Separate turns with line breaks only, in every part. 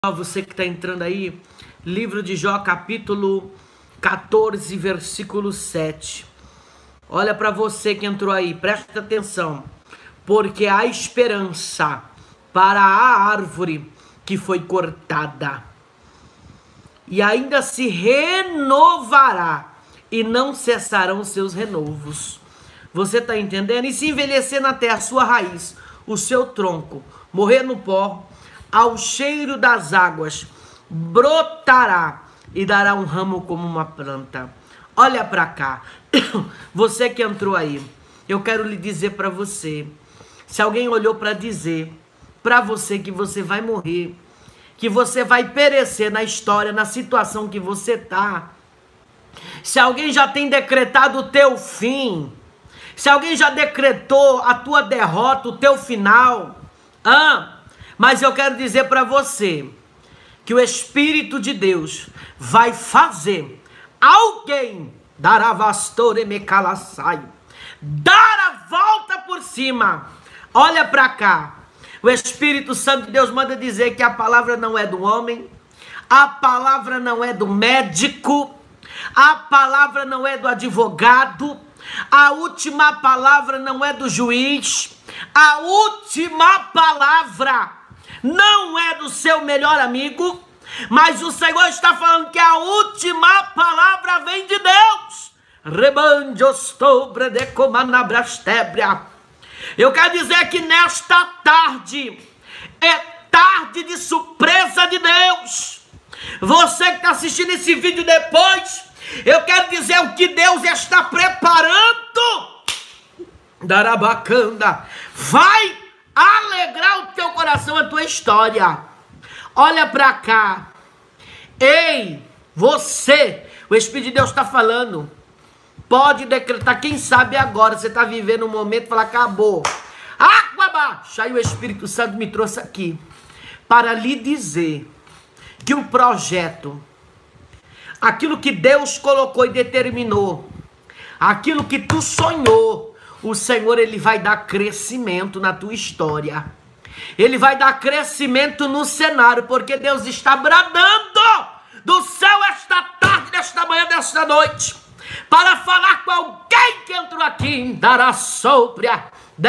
Você que está entrando aí, livro de Jó, capítulo 14, versículo 7. Olha para você que entrou aí, presta atenção. Porque há esperança para a árvore que foi cortada, e ainda se renovará, e não cessarão seus renovos. Você está entendendo? E se envelhecer na terra, sua raiz, o seu tronco, morrer no pó, ao cheiro das águas, brotará e dará um ramo como uma planta. Olha para cá, você que entrou aí, eu quero lhe dizer para você, se alguém olhou para dizer para você que você vai morrer, que você vai perecer na história, na situação que você tá, se alguém já tem decretado o teu fim, se alguém já decretou a tua derrota, o teu final, mas eu quero dizer para você que o Espírito de Deus vai fazer alguém dar a volta por cima. Olha para cá. O Espírito Santo de Deus manda dizer que a palavra não é do homem, a palavra não é do médico, a palavra não é do advogado, a última palavra não é do juiz, a última palavra não é do seu melhor amigo, mas o Senhor está falando que a última palavra vem de Deus. Eu quero dizer que nesta tarde é tarde de surpresa de Deus. Você que está assistindo esse vídeo depois, eu quero dizer o que Deus está preparando. Darabacanda vai alegrar o teu coração, a tua história. Olha para cá. Ei, você, o Espírito de Deus está falando. Pode decretar, quem sabe agora você está vivendo um momento e fala, acabou. Água baixa. Aí o Espírito Santo me trouxe aqui para lhe dizer que o projeto, aquilo que Deus colocou e determinou, aquilo que tu sonhou, o Senhor, Ele vai dar crescimento na tua história. Ele vai dar crescimento no cenário, porque Deus está bradando do céu esta tarde, desta manhã, desta noite, para falar com alguém que entrou aqui. Dará sopra,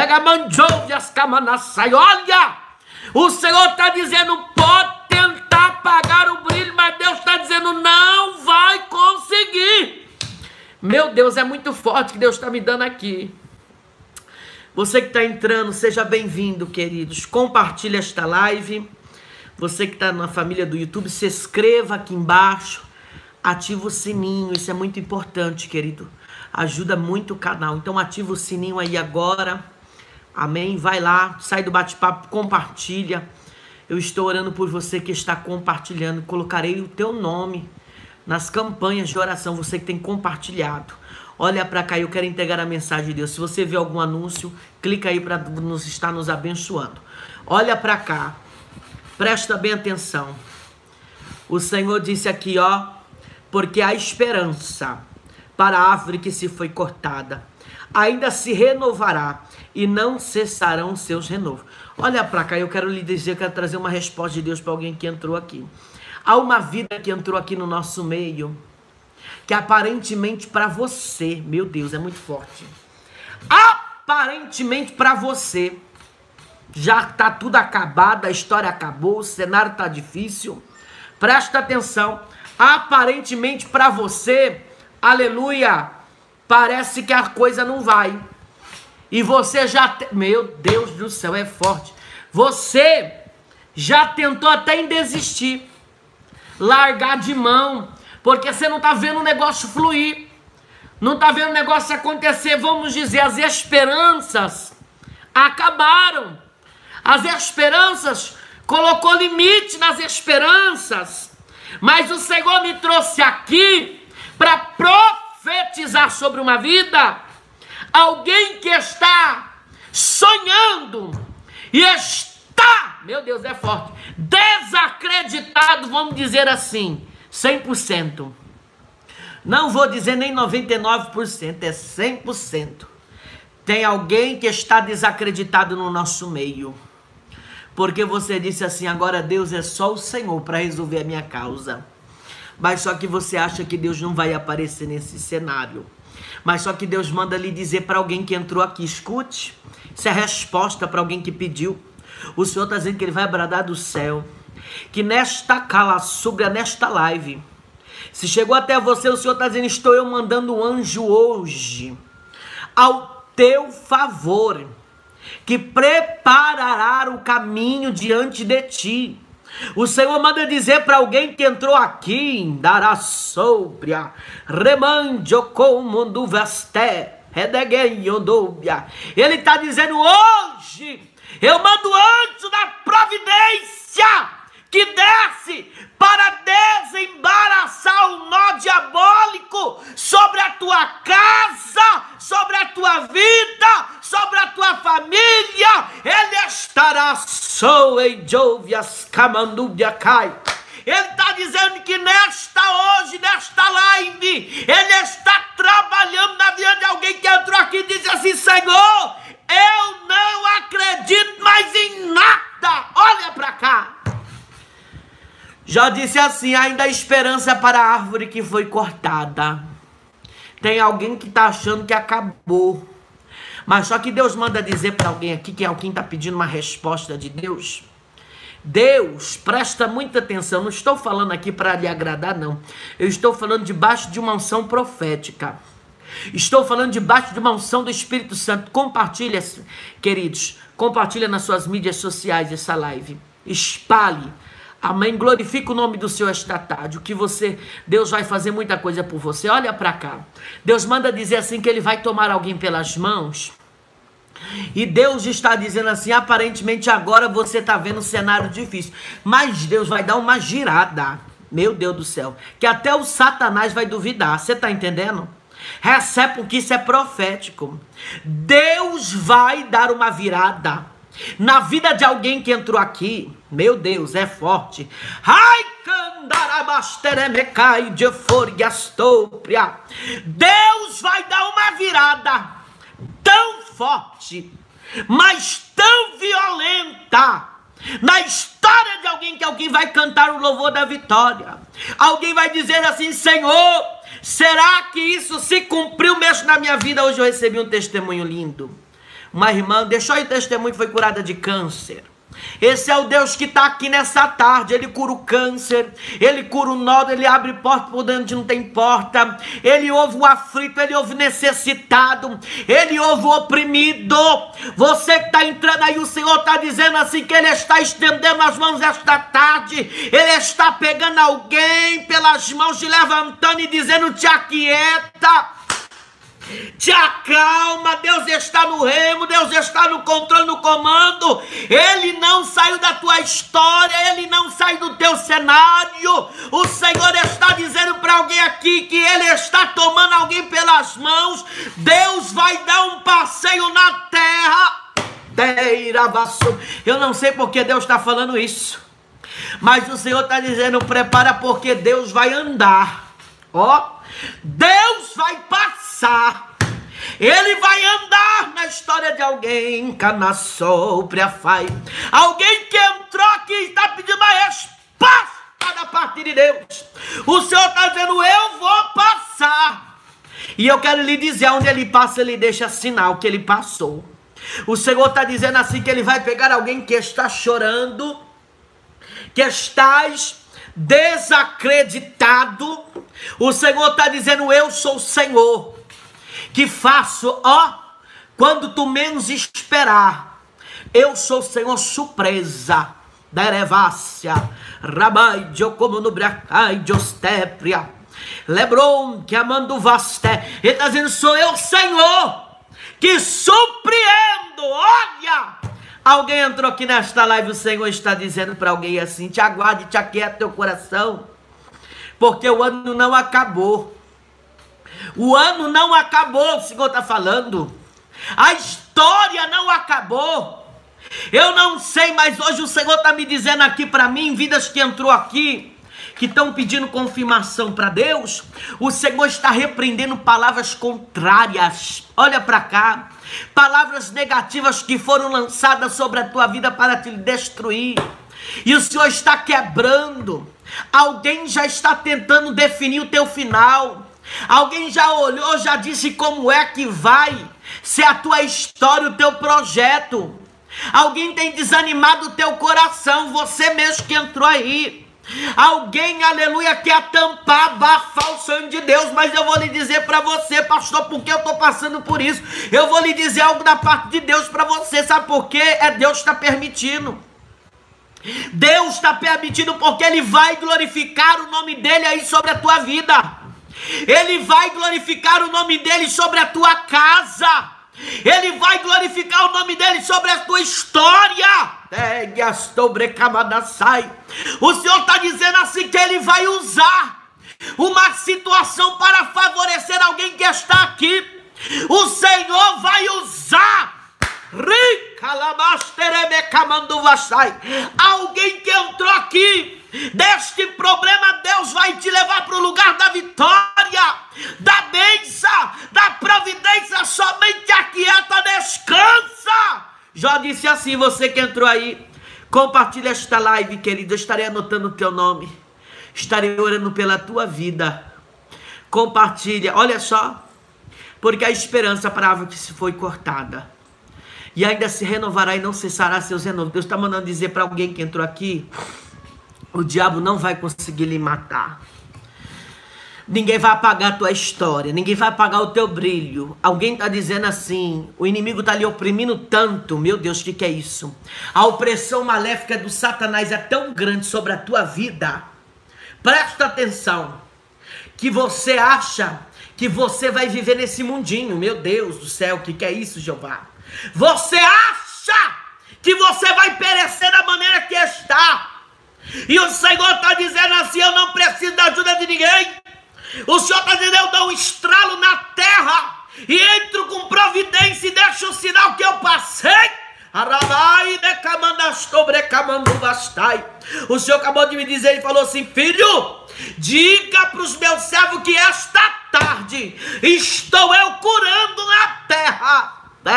olha, o Senhor está dizendo, pode tentar apagar o brilho, mas Deus está dizendo, não vai conseguir. Meu Deus, é muito forte que Deus está me dando aqui. Você que está entrando, seja bem-vindo, queridos. Compartilhe esta live. Você que está na família do YouTube, se inscreva aqui embaixo. Ativa o sininho, isso é muito importante, querido. Ajuda muito o canal. Então ativa o sininho aí agora. Amém? Vai lá, sai do bate-papo, compartilha. Eu estou orando por você que está compartilhando. Colocarei o teu nome nas campanhas de oração. Você que tem compartilhado. Olha para cá, eu quero entregar a mensagem de Deus. Se você vê algum anúncio, clica aí para estar nos abençoando. Olha para cá, presta bem atenção. O Senhor disse aqui, ó, porque há esperança para a árvore que se foi cortada, ainda se renovará e não cessarão seus renovos. Olha para cá, eu quero lhe dizer, eu quero trazer uma resposta de Deus para alguém que entrou aqui. Há uma vida que entrou aqui no nosso meio, que aparentemente para você, meu Deus, é muito forte. Aparentemente para você, já está tudo acabado, a história acabou, o cenário está difícil. Presta atenção. Aparentemente para você, aleluia, parece que a coisa não vai. E você já, meu Deus do céu, é forte. Você já tentou até em desistir, largar de mão, porque você não está vendo o negócio fluir, não está vendo o negócio acontecer. Vamos dizer, as esperanças acabaram. As esperanças, colocou limite nas esperanças. Mas o Senhor me trouxe aqui para profetizar sobre uma vida. Alguém que está sonhando e está, meu Deus, é forte, desacreditado, vamos dizer assim, 100%. Não vou dizer nem 99%, é 100%. Tem alguém que está desacreditado no nosso meio. Porque você disse assim, agora Deus é só o Senhor para resolver a minha causa. Mas só que você acha que Deus não vai aparecer nesse cenário. Mas só que Deus manda lhe dizer para alguém que entrou aqui, escute, isso é resposta para alguém que pediu. O Senhor está dizendo que Ele vai bradar do céu, que nesta calaçubra, nesta live, se chegou até você, o Senhor está dizendo, estou eu mandando um anjo hoje, ao teu favor, que preparará o caminho diante de ti. O Senhor manda dizer para alguém que entrou aqui, dará sobria, remandio como do vesté, redegueiodobia. Ele está dizendo hoje, eu mando anjo da providência, que desce para desembaraçar o nó diabólico sobre a tua casa, sobre a tua vida, sobre a tua família. Ele estará soeijovias camandubia cai. Ele está dizendo que nesta live, Ele está trabalhando na vida de alguém que entrou aqui e disse assim, Senhor, eu não acredito mais em nada. Olha para cá. Já disse assim, ainda há esperança para a árvore que foi cortada. Tem alguém que está achando que acabou. Mas só que Deus manda dizer para alguém aqui, que alguém está pedindo uma resposta de Deus. Deus, presta muita atenção, não estou falando aqui para lhe agradar, não. Eu estou falando debaixo de uma unção profética. Estou falando debaixo de uma unção do Espírito Santo. Compartilha, queridos, compartilha nas suas mídias sociais essa live. Espalhe. Amém, glorifica o nome do Senhor esta tarde, Deus vai fazer muita coisa por você. Olha para cá, Deus manda dizer assim que Ele vai tomar alguém pelas mãos, e Deus está dizendo assim, aparentemente agora você está vendo um cenário difícil, mas Deus vai dar uma girada, meu Deus do céu, que até o Satanás vai duvidar, você está entendendo? Recebe, porque isso é profético. Deus vai dar uma virada na vida de alguém que entrou aqui. Meu Deus, é forte. Ai, candarabasteremecai de foriastopria. Deus vai dar uma virada tão forte, mas tão violenta na história de alguém, que alguém vai cantar o louvor da vitória. Alguém vai dizer assim, Senhor, será que isso se cumpriu mesmo na minha vida? Hoje eu recebi um testemunho lindo. Uma irmã deixou aí testemunho, foi curada de câncer. Esse é o Deus que está aqui nessa tarde. Ele cura o câncer, Ele cura o nódulo, Ele abre porta por onde não tem porta, Ele ouve o aflito, Ele ouve o necessitado, Ele ouve o oprimido. Você que está entrando aí, o Senhor está dizendo assim que Ele está estendendo as mãos esta tarde. Ele está pegando alguém pelas mãos, te levantando e dizendo, te aquieta, te acalma. Deus está no remo, Deus está no controle, no comando. Ele não saiu da tua história, Ele não sai do teu cenário. O Senhor está dizendo para alguém aqui que Ele está tomando alguém pelas mãos. Deus vai dar um passeio na terra. Eu não sei porque Deus está falando isso, mas o Senhor está dizendo, prepara, porque Deus vai andar. Ó, Deus vai passar. Ele vai andar na história de alguém. Alguém que entrou aqui e está pedindo uma resposta da parte de Deus. O Senhor está dizendo, eu vou passar. E eu quero lhe dizer, onde Ele passa, Ele deixa sinal que Ele passou. O Senhor está dizendo assim que Ele vai pegar alguém que está chorando, que estás desacreditado. O Senhor está dizendo, eu sou o Senhor, que faço, ó, quando tu menos esperar. Eu sou o Senhor surpresa. Derevácia, Rabai, Diocomonubracai, Diostépria, Lebron, que amando vasté. Ele está dizendo, sou eu, Senhor, que surpreendo. Olha, alguém entrou aqui nesta live, o Senhor está dizendo para alguém assim, te aguarde, te aquieta teu coração, porque o ano não acabou. O ano não acabou, o Senhor está falando. A história não acabou. Eu não sei, mas hoje o Senhor está me dizendo aqui para mim, vidas que entrou aqui, que estão pedindo confirmação para Deus, o Senhor está repreendendo palavras contrárias. Olha para cá, palavras negativas que foram lançadas sobre a tua vida para te destruir. E o Senhor está quebrando. Alguém já está tentando definir o teu final. Alguém já olhou, já disse como é que vai ser a tua história, o teu projeto. Alguém tem desanimado o teu coração, você mesmo que entrou aí. Alguém, aleluia, quer tampar, abafar o sonho de Deus. Mas eu vou lhe dizer para você, pastor, porque eu estou passando por isso. Eu vou lhe dizer algo da parte de Deus para você. Sabe por quê? Deus está permitindo. Deus está permitindo porque Ele vai glorificar o nome dEle aí sobre a tua vida. Ele vai glorificar o nome dEle sobre a tua casa. Ele vai glorificar o nome dEle sobre a tua história. O Senhor está dizendo assim que Ele vai usar uma situação para favorecer alguém que está aqui. O Senhor vai usar alguém que entrou aqui deste problema. Deus vai te levar para o lugar da vitória, da bênção, da providência. Somente aquieta, descansa. Jó disse assim: você que entrou aí, compartilha esta live, querido. Eu estarei anotando o teu nome, estarei orando pela tua vida. Compartilha, olha só, porque a esperança para a árvore que se foi cortada e ainda se renovará e não cessará seus renovos. Deus está mandando dizer para alguém que entrou aqui: o diabo não vai conseguir lhe matar. Ninguém vai apagar a tua história, ninguém vai apagar o teu brilho. Alguém está dizendo assim: o inimigo está lhe oprimindo tanto. Meu Deus, o que é isso? A opressão maléfica do Satanás é tão grande sobre a tua vida. Presta atenção, que você acha que você vai viver nesse mundinho. Meu Deus do céu, o que é isso, Jeová? Você acha que você vai perecer da maneira que está. E o Senhor está dizendo assim: eu não preciso da ajuda de ninguém. O Senhor está dizendo: eu dou um estralo na terra e entro com providência e deixo o sinal que eu passei. O Senhor acabou de me dizer, Ele falou assim: filho, diga para os meus servos que esta tarde estou eu curando na terra.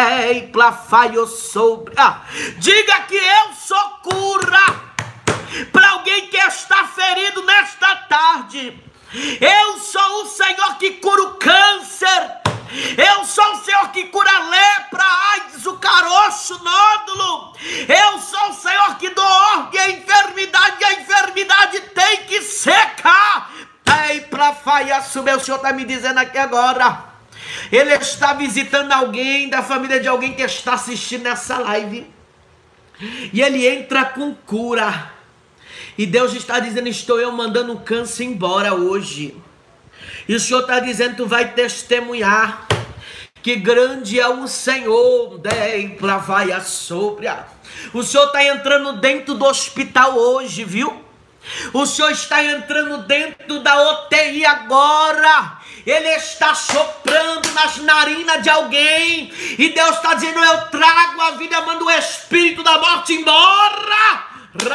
Diga que eu sou cura para alguém que está ferido nesta tarde. Eu sou o Senhor que cura o câncer. Eu sou o Senhor que cura a lepra, a AIDS, o caroço, o nódulo. Eu sou o Senhor que dou ordem à enfermidade, e a enfermidade tem que secar. O meu Senhor está me dizendo aqui agora. Ele está visitando alguém da família de alguém que está assistindo nessa live. E ele entra com cura. E Deus está dizendo: estou eu mandando o câncer embora hoje. E o Senhor está dizendo: tu vai testemunhar que grande é o Senhor. O Senhor está entrando dentro do hospital hoje, viu? O Senhor está entrando dentro da UTI agora. Ele está soprando nas narinas de alguém. E Deus está dizendo: eu trago a vida, mando o espírito da morte embora.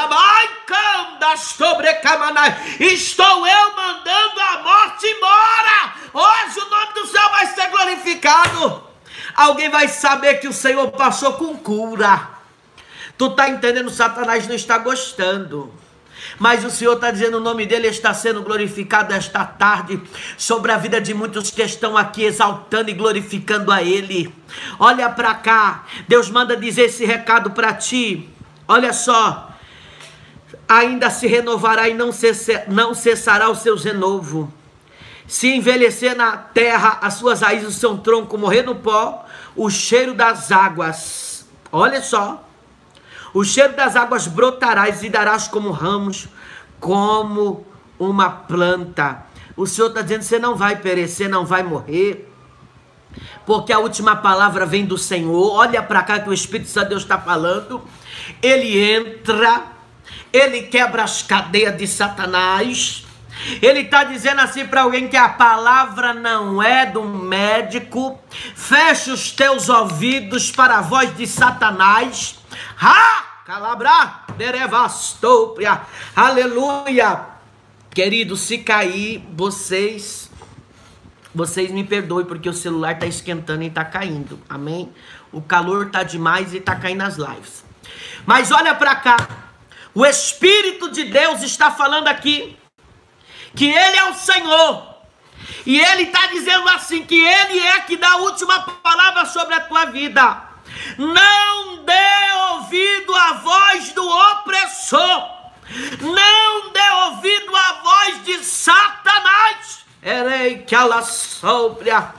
Estou eu mandando a morte embora. Hoje o nome do Senhor vai ser glorificado. Alguém vai saber que o Senhor passou com cura. Tu está entendendo? Satanás não está gostando. Mas o Senhor está dizendo: o nome dele está sendo glorificado esta tarde sobre a vida de muitos que estão aqui exaltando e glorificando a Ele. Olha para cá, Deus manda dizer esse recado para ti. Olha só: ainda se renovará e não cessará o seu renovo. Se envelhecer na terra as suas raízes, o seu tronco morrer no pó, o cheiro das águas. Olha só. O cheiro das águas brotarás e darás como ramos, como uma planta. O Senhor está dizendo: você não vai perecer, não vai morrer, porque a última palavra vem do Senhor. Olha para cá que o Espírito Santo de Deus está falando. Ele entra, ele quebra as cadeias de Satanás. Ele está dizendo assim para alguém que a palavra não é do médico. Fecha os teus ouvidos para a voz de Satanás. Calabra, derevastopria, aleluia. Querido, se cair, vocês me perdoem, porque o celular está esquentando e está caindo. Amém? O calor está demais e está caindo as lives. Mas olha para cá. O Espírito de Deus está falando aqui que Ele é o Senhor. E Ele está dizendo assim, que Ele é que dá a última palavra sobre a tua vida. Não dê ouvido à voz do opressor. Não dê ouvido à voz de Satanás. Erei que ela sobra.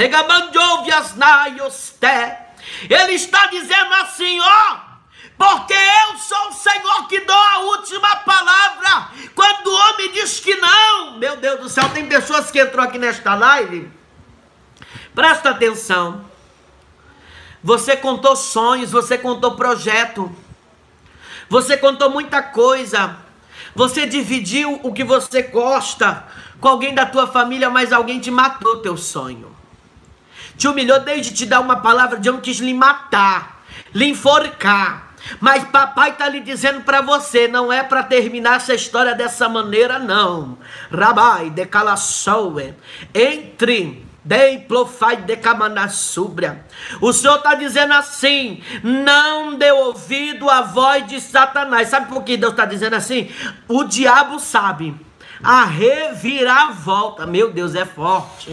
Ele está dizendo assim, ó, porque eu sou o Senhor que dou a última palavra. Quando o homem diz que não, meu Deus do céu, tem pessoas que entrou aqui nesta live. Presta atenção. Você contou sonhos, você contou projeto. Você contou muita coisa. Você dividiu o que você gosta com alguém da tua família, mas alguém te matou teu sonho. Te humilhou desde te dar uma palavra de um quis lhe matar, lhe enforcar. Mas papai está lhe dizendo para você, não é para terminar essa história dessa maneira, não. Rabai de Calassoe, entre Deiplofai de Camanassúbria. O Senhor está dizendo assim, não dê ouvido à voz de Satanás. Sabe por que Deus está dizendo assim? O diabo sabe a reviravolta. Meu Deus, é forte.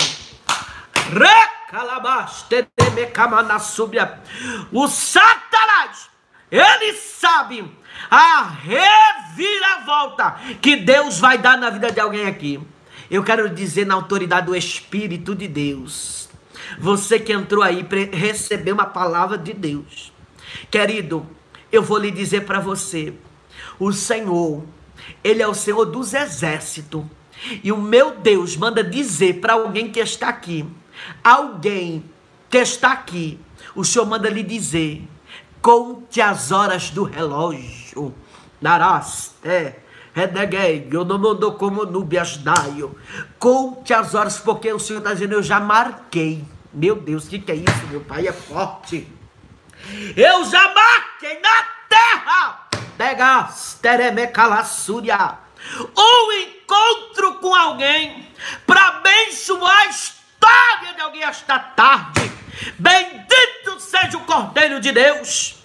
O Satanás, ele sabe a reviravolta que Deus vai dar na vida de alguém aqui. Eu quero dizer na autoridade do Espírito de Deus, você que entrou aí para receber uma palavra de Deus, querido, eu vou lhe dizer para você, o Senhor, Ele é o Senhor dos exércitos, e o meu Deus manda dizer para alguém que está aqui, o Senhor manda lhe dizer, conte as horas do relógio, eu não mandou como núbias daio. Conte as horas, porque o Senhor está dizendo, eu já marquei. Meu Deus, o que é isso, meu Pai? É forte. Eu já marquei na terra um encontro com alguém para abençoar a história de alguém esta tarde. Bendito seja o Cordeiro de Deus.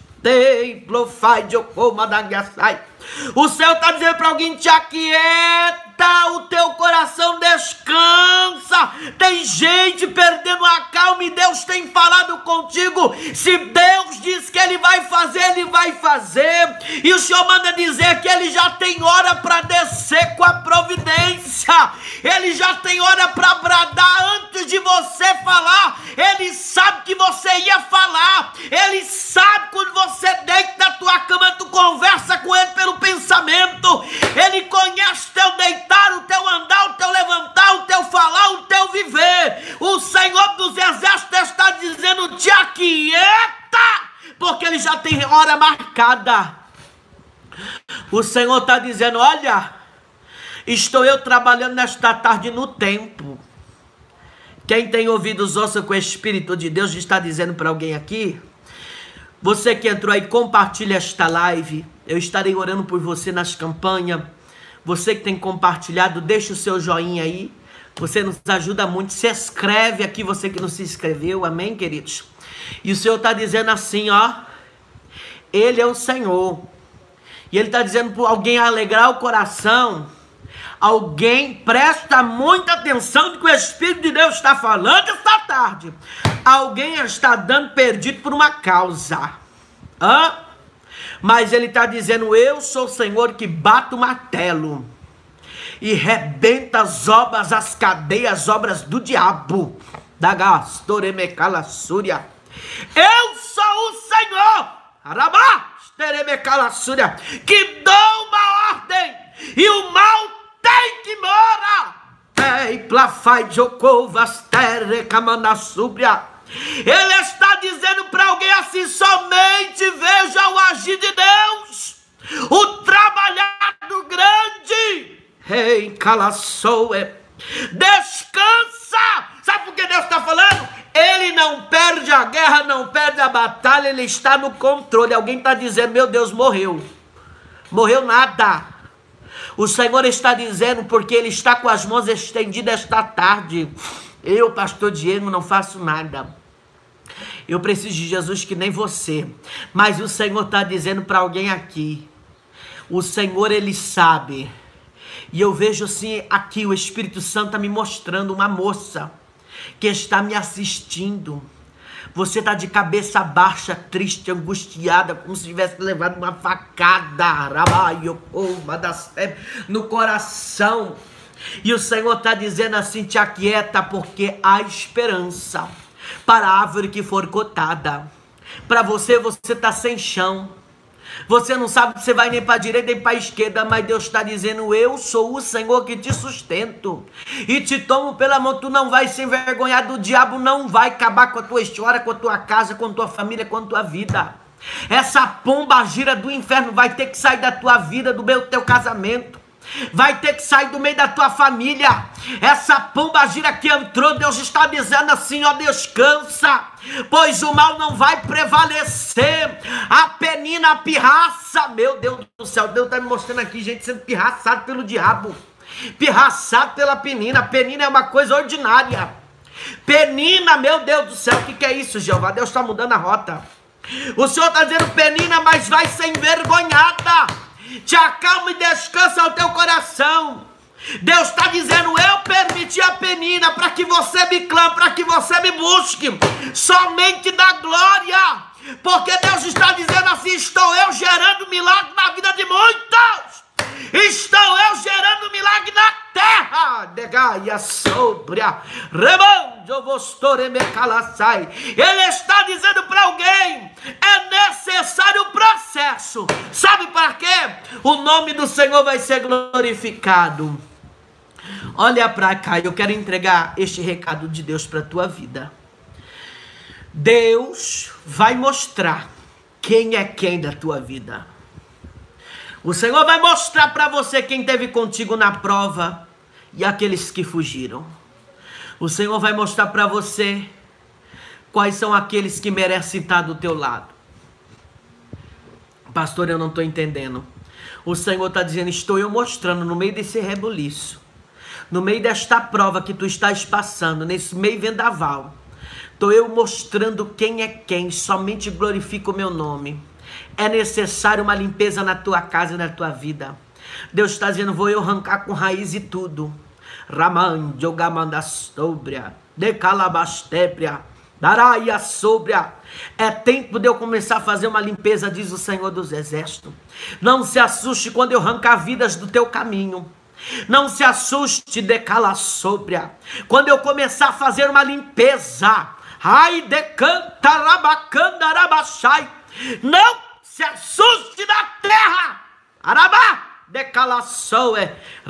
O Senhor está dizendo para alguém, te aquieta, o teu coração descansa. Tem gente perdendo a calma e Deus tem falado contigo. Se Deus diz que Ele vai fazer, Ele vai fazer. E o Senhor manda dizer que Ele já tem hora para descer com a providência. Ele já tem hora para bradar antes de você falar. Ele sabe que você ia falar. Ele sabe quando você deita na tua cama, tu conversa com Ele pelo pensamento. Ele conhece teu deitar, o teu andar, o teu levantar, o teu falar, o teu viver. O Senhor dos Exércitos está dizendo, te aquieta, porque Ele já tem hora marcada. O Senhor está dizendo, olha, estou eu trabalhando nesta tarde no tempo. Quem tem ouvidos ouça com o Espírito de Deus está dizendo para alguém aqui. Você que entrou aí, compartilha esta live. Eu estarei orando por você nas campanhas. Você que tem compartilhado, deixa o seu joinha aí. Você nos ajuda muito. Se inscreve aqui, você que não se inscreveu. Amém, queridos? E o Senhor está dizendo assim, ó. Ele é o Senhor. E Ele está dizendo para alguém alegrar o coração. Alguém presta muita atenção no que o Espírito de Deus está falando esta tarde. Alguém está dando perdido por uma causa. Mas Ele está dizendo, eu sou o Senhor que bato o martelo e rebenta as obras, as cadeias, as obras do diabo. Da Gastoremecalassúria. Eu sou o Senhor, Arabastoremecalassúria, que dou uma ordem e o mal tem que morar. Ele está dizendo para alguém assim, somente veja o agir de Deus, o trabalhar do grande. Descansa. Sabe por que Deus está falando? Ele não perde a guerra, não perde a batalha, Ele está no controle. Alguém está dizendo, meu Deus, morreu. Morreu nada. O Senhor está dizendo, porque Ele está com as mãos estendidas esta tarde. Eu, pastor Diego, não faço nada. Eu preciso de Jesus que nem você. Mas o Senhor está dizendo para alguém aqui. O Senhor, Ele sabe. E eu vejo assim, aqui o Espírito Santo está me mostrando uma moça que está me assistindo. Você está de cabeça baixa, triste, angustiada, como se tivesse levado uma facada no coração. E o Senhor está dizendo assim, te aquieta, porque há esperança para a árvore que for cortada. Para você, você está sem chão. Você não sabe se você vai nem para a direita nem para a esquerda, mas Deus está dizendo, eu sou o Senhor que te sustento e te tomo pela mão. Tu não vai se envergonhar do diabo, não vai acabar com a tua história, com a tua casa, com a tua família, com a tua vida. Essa pomba gira do inferno vai ter que sair da tua vida, do teu casamento. Vai ter que sair do meio da tua família. Essa pomba gira que entrou, Deus está dizendo assim, ó, descansa, pois o mal não vai prevalecer. A Penina, a pirraça, meu Deus do céu, Deus está me mostrando aqui gente sendo pirraçado pelo diabo, pirraçado pela Penina. Penina é uma coisa ordinária. Penina, meu Deus do céu, o que é isso, Jeová? Deus está mudando a rota. O Senhor está dizendo, Penina, mas vai ser envergonhada. Te acalma e descansa o teu coração. Deus está dizendo, eu permiti a Penina para que você me clame, para que você me busque, somente da glória. Porque Deus está dizendo assim, estou eu gerando milagre na vida de muitos. Estou eu gerando milagre na terra. Degaia sobria. Ele está dizendo para alguém, é necessário o processo. Sabe para quê? O nome do Senhor vai ser glorificado. Olha para cá, eu quero entregar este recado de Deus para a tua vida. Deus vai mostrar quem é quem da tua vida. O Senhor vai mostrar para você quem esteve contigo na prova e aqueles que fugiram. O Senhor vai mostrar para você quais são aqueles que merecem estar do teu lado. Pastor, eu não estou entendendo. O Senhor está dizendo, estou eu mostrando no meio desse rebuliço, no meio desta prova que tu estás passando, nesse meio vendaval, estou eu mostrando quem é quem, somente glorifica o meu nome. É necessário uma limpeza na tua casa e na tua vida. Deus está dizendo, vou eu arrancar com raiz e tudo. Raman, jogamanda sobria, decalabastébria, daraia sobria. É tempo de eu começar a fazer uma limpeza, diz o Senhor dos Exércitos. Não se assuste quando eu arrancar vidas do teu caminho. Não se assuste, decala sobria, quando eu começar a fazer uma limpeza. Ai, decanta rabacanda rabachai. Não se assuste da terra. Arabá, decalaçoe,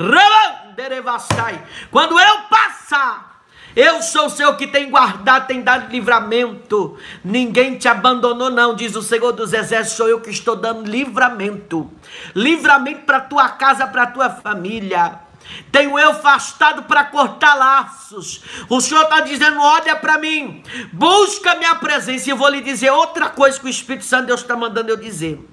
revanderevastai. Quando eu passar, eu sou o Senhor que tem guardado, tem dado livramento. Ninguém te abandonou não, diz o Senhor dos Exércitos. Sou eu que estou dando livramento. Livramento para tua casa, para tua família. Tenho eu afastado para cortar laços. O Senhor está dizendo, olha para mim, busca minha presença. E eu vou lhe dizer outra coisa que o Espírito Santo Deus está mandando eu dizer.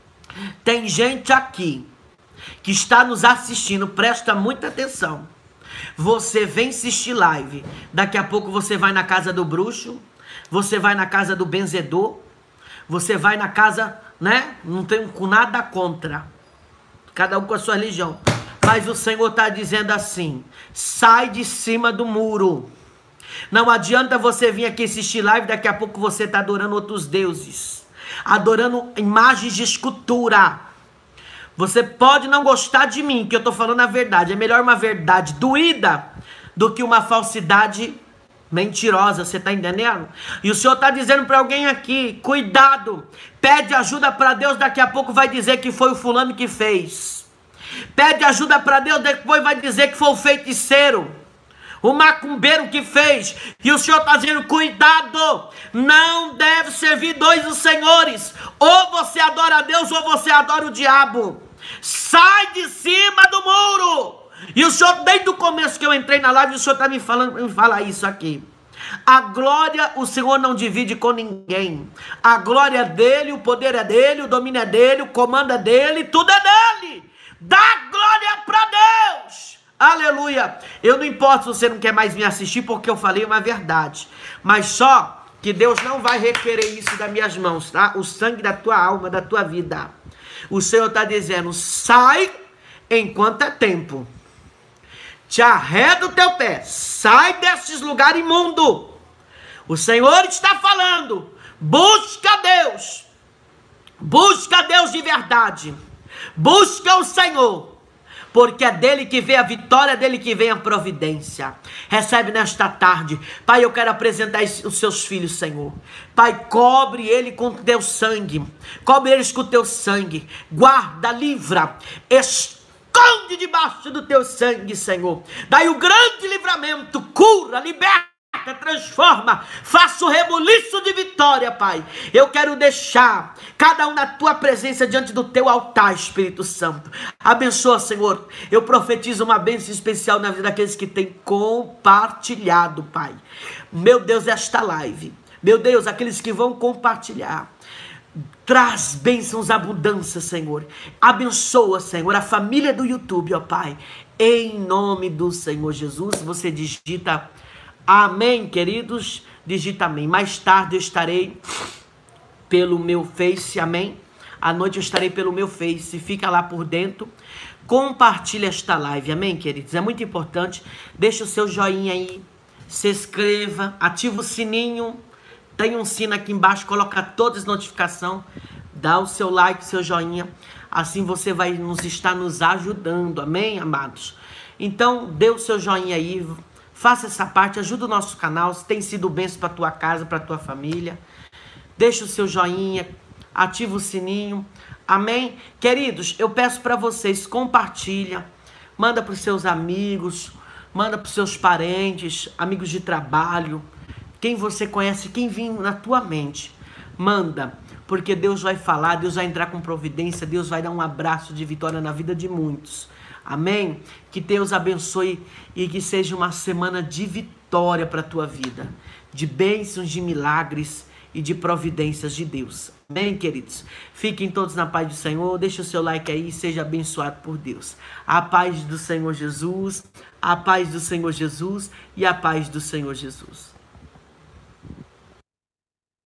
Tem gente aqui que está nos assistindo, presta muita atenção. Você vem assistir live, daqui a pouco você vai na casa do bruxo, você vai na casa do benzedor, você vai na casa, né? Não tenho nada contra, cada um com a sua religião. Mas o Senhor está dizendo assim, sai de cima do muro. Não adianta você vir aqui assistir live, daqui a pouco você está adorando outros deuses, adorando imagens de escultura. Você pode não gostar de mim, que eu estou falando a verdade. É melhor uma verdade doída do que uma falsidade mentirosa, você está entendendo? E o Senhor está dizendo para alguém aqui, cuidado, pede ajuda para Deus, daqui a pouco vai dizer que foi o fulano que fez. Pede ajuda para Deus, depois vai dizer que foi o feiticeiro, o macumbeiro que fez. E o Senhor está dizendo, cuidado, não deve servir dois os senhores. Ou você adora a Deus ou você adora o diabo. Sai de cima do muro. E o Senhor, desde o começo que eu entrei na live, o Senhor está me falando para me falar isso aqui. A glória o Senhor não divide com ninguém. A glória é dele, o poder é dele, o domínio é dele, o comando é dele, tudo é dele. Dá glória para Deus. Aleluia. Eu não importo se você não quer mais me assistir, porque eu falei uma verdade. Mas só que Deus não vai requerer isso das minhas mãos, tá? O sangue da tua alma, da tua vida. O Senhor está dizendo, sai enquanto é tempo. Te arreda o teu pé. Sai desses lugares imundos. O Senhor está falando. Busca Deus. Busca Deus de verdade. Busca o Senhor. Porque é dele que vem a vitória, é dele que vem a providência. Recebe nesta tarde. Pai, eu quero apresentar os seus filhos, Senhor. Pai, cobre ele com o teu sangue. Cobre eles com o teu sangue. Guarda, livra. Esconde debaixo do teu sangue, Senhor. Daí o grande livramento. Cura, liberta. Transforma, faça o rebuliço de vitória, Pai. Eu quero deixar cada um na tua presença diante do teu altar, Espírito Santo. Abençoa, Senhor. Eu profetizo uma bênção especial na vida daqueles que têm compartilhado, Pai. Meu Deus, esta live. Meu Deus, aqueles que vão compartilhar. Traz bênçãos, abundância, Senhor. Abençoa, Senhor, a família do YouTube, ó Pai. Em nome do Senhor Jesus, você digita amém, queridos. Digita amém. Mais tarde eu estarei pelo meu Face, amém. À noite eu estarei pelo meu Face. Fica lá por dentro. Compartilha esta live, amém, queridos. É muito importante. Deixa o seu joinha aí. Se inscreva. Ativa o sininho. Tem um sino aqui embaixo. Coloca todas as notificações. Dá o seu like, seu joinha. Assim você vai estar nos ajudando, amém, amados. Então, dê o seu joinha aí. Faça essa parte, ajuda o nosso canal, se tem sido bênção para tua casa, para tua família. Deixa o seu joinha, ativa o sininho, amém? Queridos, eu peço para vocês, compartilha, manda para os seus amigos, manda para os seus parentes, amigos de trabalho, quem você conhece, quem vir na tua mente, manda, porque Deus vai falar, Deus vai entrar com providência, Deus vai dar um abraço de vitória na vida de muitos. Amém? Que Deus abençoe e que seja uma semana de vitória para a tua vida. De bênçãos, de milagres e de providências de Deus. Amém, queridos? Fiquem todos na paz do Senhor. Deixa o seu like aí e seja abençoado por Deus. A paz do Senhor Jesus, a paz do Senhor Jesus e a paz do Senhor Jesus.